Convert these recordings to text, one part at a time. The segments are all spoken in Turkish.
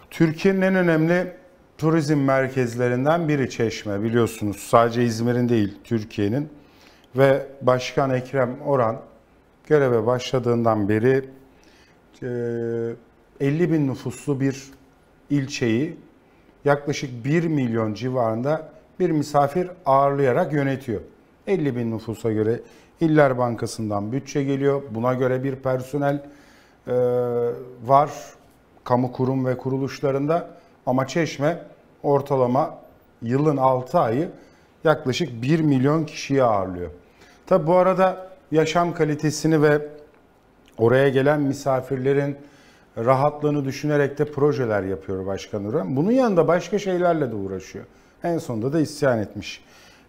Türkiye'nin en önemli turizm merkezlerinden biri Çeşme, biliyorsunuz. Sadece İzmir'in değil, Türkiye'nin. Ve Başkan Ekrem Oran göreve başladığından beri 50 bin nüfuslu bir ilçeyi yaklaşık 1 milyon civarında bir misafir ağırlayarak yönetiyor. 50 bin nüfusa göre İller Bankası'ndan bütçe geliyor. Buna göre bir personel var kamu kurum ve kuruluşlarında. Ama Çeşme ortalama yılın 6 ayı yaklaşık 1 milyon kişiyi ağırlıyor. Tabi bu arada yaşam kalitesini ve oraya gelen misafirlerin rahatlığını düşünerek de projeler yapıyor Başkan Oran. Bunun yanında başka şeylerle de uğraşıyor. En sonunda da isyan etmiş.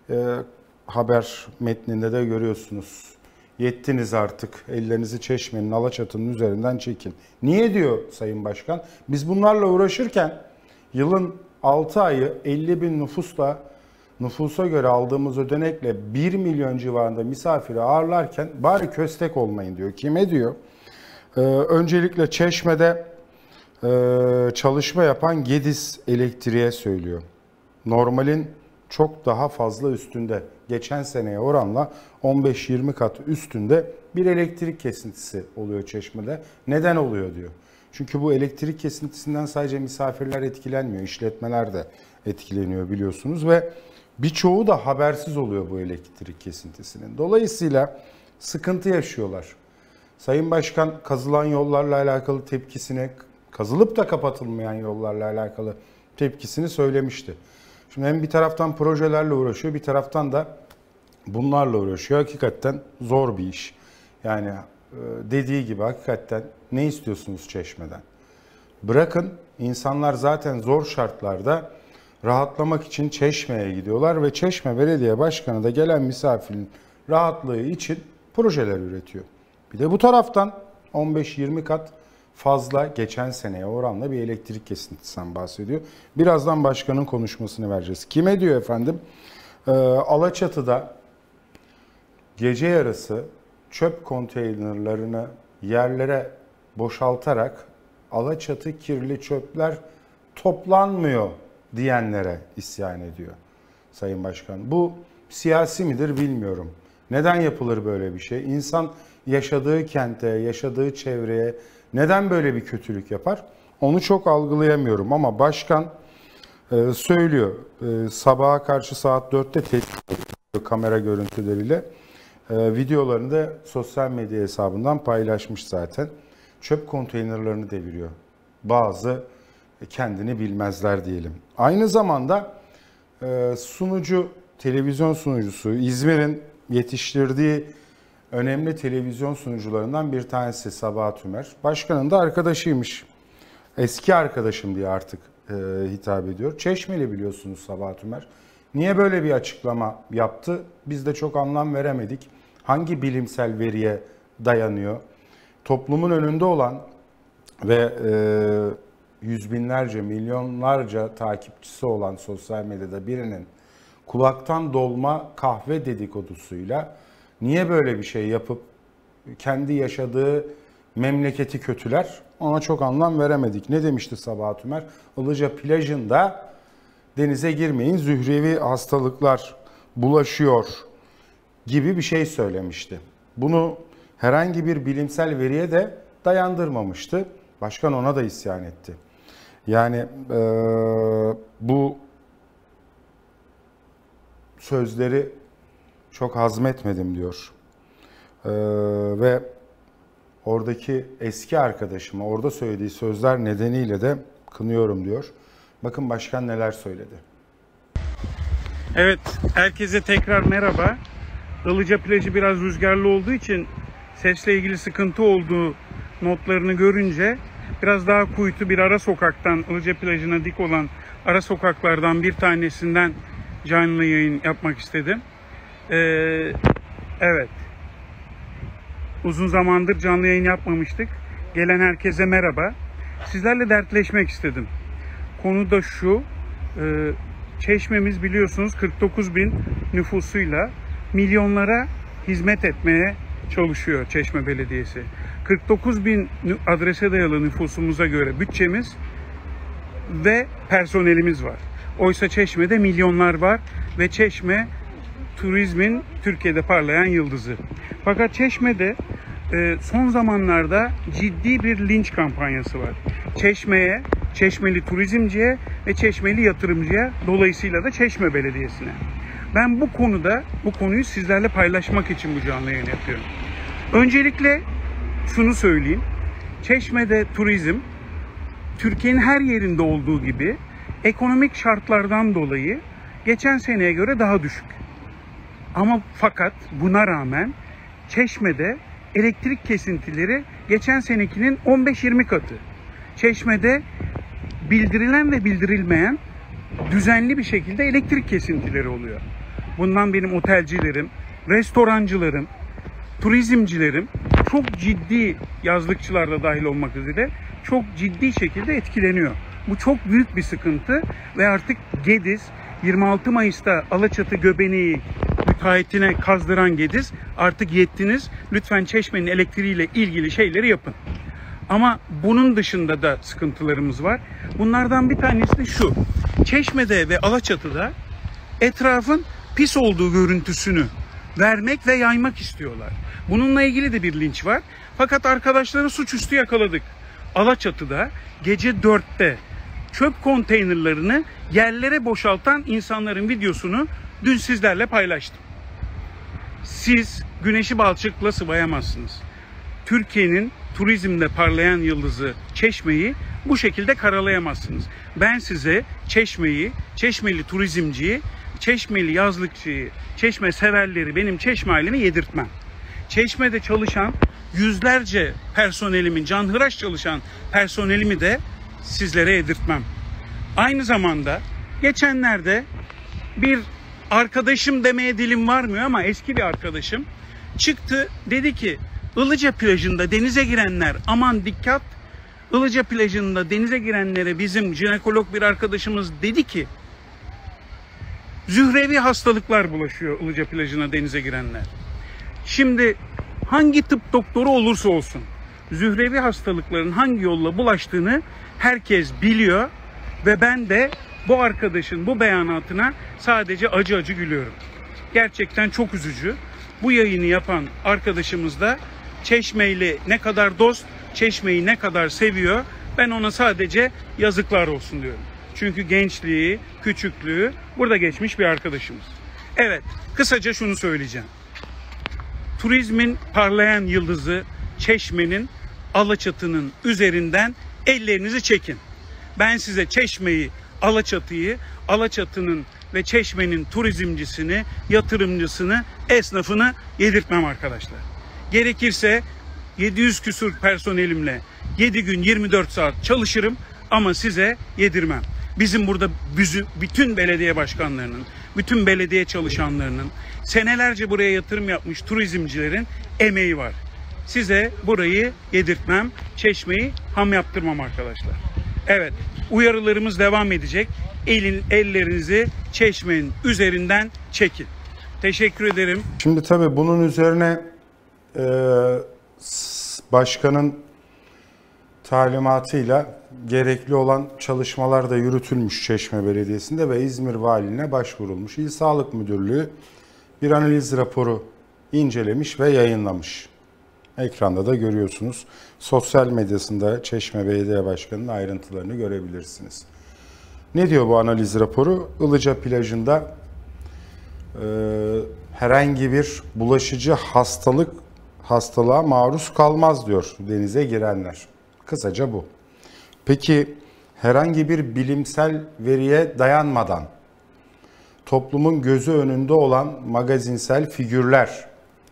Haber metninde de görüyorsunuz. Yettiniz artık, ellerinizi Çeşme'nin, Alaçatı'nın üzerinden çekin. Niye diyor Sayın Başkan? Biz bunlarla uğraşırken yılın 6 ayı 50 bin nüfusa göre aldığımız ödenekle 1 milyon civarında misafiri ağırlarken bari köstek olmayın diyor. Kime diyor? Öncelikle Çeşme'de çalışma yapan Gediz Elektriğe söylüyor. Normalin çok daha fazla üstünde, geçen seneye oranla 15-20 kat üstünde bir elektrik kesintisi oluyor Çeşme'de. Neden oluyor diyor. Çünkü bu elektrik kesintisinden sadece misafirler etkilenmiyor, işletmeler de etkileniyor biliyorsunuz ve birçoğu da habersiz oluyor bu elektrik kesintisinin. Dolayısıyla sıkıntı yaşıyorlar. Sayın Başkan kazılan yollarla alakalı tepkisini, kazılıp da kapatılmayan yollarla alakalı tepkisini söylemişti. Şimdi hem bir taraftan projelerle uğraşıyor, bir taraftan da bunlarla uğraşıyor. Hakikaten zor bir iş. Yani dediği gibi hakikaten ne istiyorsunuz Çeşme'den? Bırakın, insanlar zaten zor şartlarda rahatlamak için Çeşme'ye gidiyorlar ve Çeşme Belediye Başkanı da gelen misafirin rahatlığı için projeler üretiyor. Bir de bu taraftan 15-20 kat fazla geçen seneye oranla bir elektrik kesintisinden bahsediyor. Birazdan başkanın konuşmasını vereceğiz. Kime diyor efendim? Alaçatı'da gece yarısı çöp konteynerlarını yerlere boşaltarak Alaçatı kirli çöpler toplanmıyor diyenlere isyan ediyor Sayın Başkan. Bu siyasi midir bilmiyorum. Neden yapılır böyle bir şey? İnsan yaşadığı kente, yaşadığı çevreye neden böyle bir kötülük yapar? Onu çok algılayamıyorum ama başkan söylüyor. Sabaha karşı saat 4'te tehdit ediyor kamera görüntüleriyle. Videolarını da sosyal medya hesabından paylaşmış zaten. Çöp konteynerlerini deviriyor. Bazı kendini bilmezler diyelim. Aynı zamanda sunucu, televizyon sunucusu, İzmir'in yetiştirdiği önemli televizyon sunucularından bir tanesi Sabahat Tümer. Başkanın da arkadaşıymış. Eski arkadaşım diye artık hitap ediyor. Çeşmeli biliyorsunuz Sabahat Tümer. Niye böyle bir açıklama yaptı? Biz de çok anlam veremedik. Hangi bilimsel veriye dayanıyor? Toplumun önünde olan ve yüz binlerce, milyonlarca takipçisi olan sosyal medyada birinin kulaktan dolma kahve dedikodusuyla niye böyle bir şey yapıp kendi yaşadığı memleketi kötüler? Ona çok anlam veremedik. Ne demişti Sabahat Tümer? Ilıca plajında denize girmeyin, zührevi hastalıklar bulaşıyor gibi bir şey söylemişti. Bunu herhangi bir bilimsel veriye de dayandırmamıştı. Başkan ona da isyan etti. Yani bu sözleri çok hazmetmedim diyor. Ve oradaki eski arkadaşıma orada söylediği sözler nedeniyle de kınıyorum diyor. Bakın başkan neler söyledi. Evet, herkese tekrar merhaba. Ilıca plajı biraz rüzgarlı olduğu için sesle ilgili sıkıntı olduğu notlarını görünce biraz daha kuytu bir ara sokaktan, Ilıca plajına dik olan ara sokaklardan bir tanesinden canlı yayın yapmak istedim. Evet. Uzun zamandır canlı yayın yapmamıştık. Gelen herkese merhaba. Sizlerle dertleşmek istedim. Konu da şu. Çeşmemiz biliyorsunuz 49 bin nüfusuyla milyonlara hizmet etmeye çalışıyor Çeşme Belediyesi. 49 bin adrese dayalı nüfusumuza göre bütçemiz ve personelimiz var. Oysa Çeşme'de milyonlar var ve Çeşme turizmin Türkiye'de parlayan yıldızı. Fakat Çeşme'de son zamanlarda ciddi bir linç kampanyası var. Çeşme'ye, Çeşmeli turizmciye ve Çeşmeli yatırımcıya, dolayısıyla da Çeşme Belediyesi'ne. Ben bu konuyu sizlerle paylaşmak için bu canlı yayın yapıyorum. Öncelikle şunu söyleyeyim. Çeşme'de turizm Türkiye'nin her yerinde olduğu gibi ekonomik şartlardan dolayı geçen seneye göre daha düşük. Ama fakat buna rağmen Çeşme'de elektrik kesintileri geçen senekinin 15-20 katı. Çeşme'de bildirilen ve bildirilmeyen düzenli bir şekilde elektrik kesintileri oluyor. Bundan benim otelcilerim, restorancılarım, turizmcilerim çok ciddi, yazlıkçılar da dahil olmak üzere çok ciddi şekilde etkileniyor. Bu çok büyük bir sıkıntı ve artık Gediz, 26 Mayıs'ta Alaçatı Göbeneği müteahhitine kazdıran Gediz, artık yettiniz, lütfen Çeşme'nin elektriğiyle ilgili şeyleri yapın. Ama bunun dışında da sıkıntılarımız var. Bunlardan bir tanesi de şu: Çeşme'de ve Alaçatı'da etrafın pis olduğu görüntüsünü vermek ve yaymak istiyorlar. Bununla ilgili de bir linç var. Fakat arkadaşları suçüstü yakaladık. Alaçatı'da gece 4'te çöp konteynerlarını yerlere boşaltan insanların videosunu dün sizlerle paylaştım. Siz güneşi balçıkla sıvayamazsınız. Türkiye'nin turizmde parlayan yıldızı Çeşme'yi bu şekilde karalayamazsınız. Ben size Çeşme'yi, Çeşmeli turizmciyi, Çeşmeli yazlıkçıyı, Çeşme severleri, benim Çeşme ailemi yedirtmem. Çeşme'de çalışan yüzlerce personelimin, canhıraş çalışan personelimi de sizlere yedirtmem. Aynı zamanda geçenlerde bir arkadaşım demeye dilim varmıyor ama eski bir arkadaşım çıktı, dedi ki Ilıca plajında denize girenler aman dikkat. Ilıca plajında denize girenlere bizim jinekolog bir arkadaşımız dedi ki zührevi hastalıklar bulaşıyor Ilıca plajına denize girenler. Şimdi hangi tıp doktoru olursa olsun zührevi hastalıkların hangi yolla bulaştığını herkes biliyor ve ben de bu arkadaşın bu beyanatına sadece acı acı gülüyorum. Gerçekten çok üzücü. Bu yayını yapan arkadaşımız da Çeşme'yle ne kadar dost, Çeşme'yi ne kadar seviyor, ben ona sadece yazıklar olsun diyorum. Çünkü gençliği, küçüklüğü burada geçmiş bir arkadaşımız. Evet, kısaca şunu söyleyeceğim. Turizmin parlayan yıldızı Çeşme'nin, Alaçatı'nın üzerinden ellerinizi çekin. Ben size Çeşme'yi, Alaçatı'yı, Alaçatı'nın ve Çeşme'nin turizmcisini, yatırımcısını, esnafını yedirtmem arkadaşlar. Gerekirse 700 küsur personelimle 7 gün 24 saat çalışırım ama size yedirmem. Bizim burada bütün belediye başkanlarının, bütün belediye çalışanlarının, senelerce buraya yatırım yapmış turizmcilerin emeği var. Size burayı yedirtmem, Çeşme'yi ham yaptırmam arkadaşlar. Evet, uyarılarımız devam edecek. Ellerinizi Çeşme'nin üzerinden çekin. Teşekkür ederim. Şimdi tabii bunun üzerine başkanın talimatıyla gerekli olan çalışmalar da yürütülmüş Çeşme Belediyesi'nde ve İzmir Valiliğine başvurulmuş. İl Sağlık Müdürlüğü bir analiz raporu incelemiş ve yayınlamış. Ekranda da görüyorsunuz. Sosyal medyasında Çeşme Belediye Başkanı'nın ayrıntılarını görebilirsiniz. Ne diyor bu analiz raporu? Ilıca plajında herhangi bir bulaşıcı hastalığa maruz kalmaz diyor denize girenler. Kısaca bu. Peki herhangi bir bilimsel veriye dayanmadan toplumun gözü önünde olan magazinsel figürler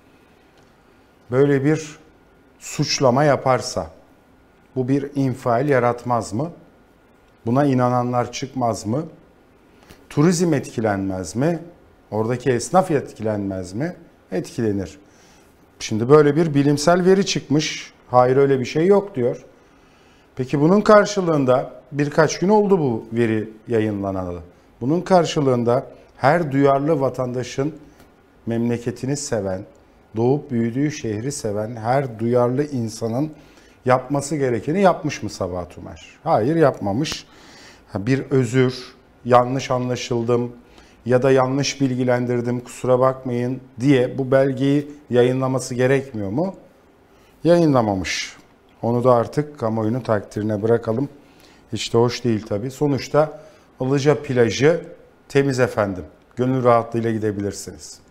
böyle bir suçlama yaparsa bu bir infial yaratmaz mı? Buna inananlar çıkmaz mı? Turizm etkilenmez mi? Oradaki esnaf etkilenmez mi? Etkilenir. Şimdi böyle bir bilimsel veri çıkmış. Hayır öyle bir şey yok diyor. Peki bunun karşılığında birkaç gün oldu bu veri yayınlanalı. Bunun karşılığında her duyarlı vatandaşın memleketini seven, doğup büyüdüğü şehri seven her duyarlı insanın yapması gerekeni yapmış mı Sabahat Tümer? Hayır, yapmamış. bir özür, yanlış anlaşıldım ya da yanlış bilgilendirdim, kusura bakmayın diye bu belgeyi yayınlaması gerekmiyor mu? Yayınlamamış. Onu da artık kamuoyunun takdirine bırakalım. Hiç de hoş değil tabii. Sonuçta Ilıca plajı temiz efendim. Gönül rahatlığıyla gidebilirsiniz.